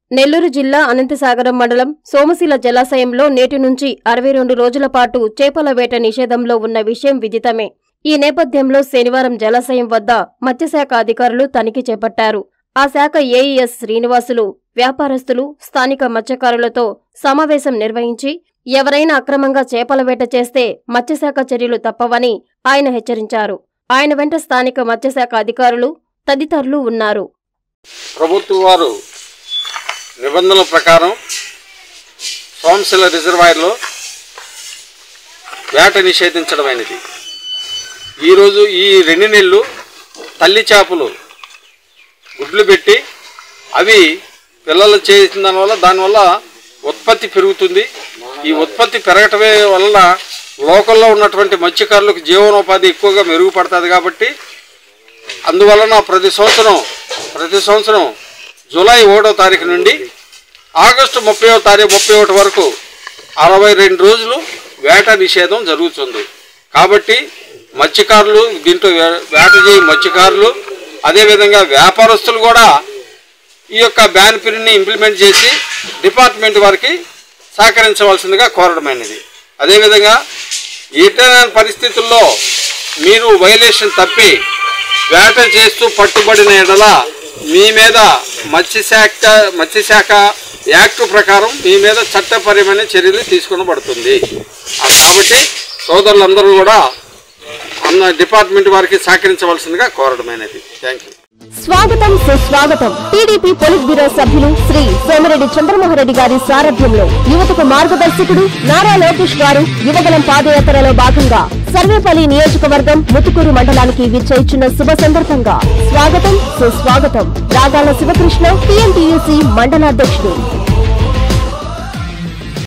నెల్లూరు జిల్లా అనంతసాగరం మండలం సోమశిల జలాశయంలో నేటి నుంచి 62 రోజుల పాటు చేపల వేట నిషేధంలో ఉన్న విషయం విదితమే. ఈ నేపథ్యంలో శనివారం జలాశయం వద్ద మత్స్యశాఖ అధికారులు తనిఖీ చేపట్టారు. ఆ శాఖ ఏఈఎస్ శ్రీనివాసులు వ్యాపారస్తులు, స్థానిక మత్స్యకారులతో సమావేశం నిర్వహించి ఎవరైనా అక్రమంగా చేపల వేట చేస్తే మత్స్యశాఖ చర్యలు తప్పవని ఆయన హెచ్చరించారు. ఆయన వెంట స్థానిక మత్స్యశాఖ అధికారులు తదితరులు ఉన్నారు. ప్రభుత్వ వారు నిబంధనల ప్రకారం సోమశిల రిజర్వాయర్లో వేట నిషేధించడమైనది. ఈరోజు ఈ 2 నెలలు తల్లి చేపలు గుడ్లు పెట్టి అవి పిల్లలు చేసిన దానివల్ల ఉత్పత్తి పెరుగుతుంది. ఈ ఉత్పత్తి పెరగటమే వలన లోకల్లో ఉన్నటువంటి మత్స్యకారులకు జీవనోపాధి ఎక్కువగా మెరుగుపడుతుంది. కాబట్టి అందువలన ప్రతి సంవత్సరం జూలై 1వ తారీఖు నుండి ఆగస్టు 31 వరకు 62 రోజులు వేట నిషేధం జరుగుతుంది. కాబట్టి మత్స్యకారులు, దీంట్లో వేట చేయ మత్స్యకారులు, అదేవిధంగా వ్యాపారస్తులు కూడా ఈ యొక్క బ్యాన్ పీరియడ్ని ఇంప్లిమెంట్ చేసి డిపార్ట్మెంట్ వారికి సహకరించవలసిందిగా కోరడమైనది. అదేవిధంగా ఏదైనా పరిస్థితుల్లో మీరు వైలేషన్ తప్పి వేట చేస్తూ పట్టుబడిన ఎడల మీ మీద మత్స్యశాఖ యాక్ట్ ప్రకారం మీ మీద చట్టపరమైన చర్యలు తీసుకొనబడుతుంది. కాబట్టి సోదరులందరూ కూడా డిపార్ట్మెంట్ వారికి సహకరించవలసిందిగా కోరడమైనది. Thank you. స్వాగతం సుస్వాగతం. టీడీపీ పొలిట్ బ్యూరో సభ్యులు శ్రీ సోమిరెడ్డి చంద్రమోహన్ గారి సారథ్యంలో యువతకు మార్గదర్శకుడు నారా లోకేష్ గారు యువగలం పాదయాత్రలో భాగంగా సర్వేపల్లి నియోజకవర్గం ముతుకూరు మండలానికి విచ్చేయిచున్న శుభ సందర్భంగా స్వాగతం సుస్వాగతం. రాగాల శివకృష్ణ టీఎంటీయూసీ మండలాధ్యక్షుడు.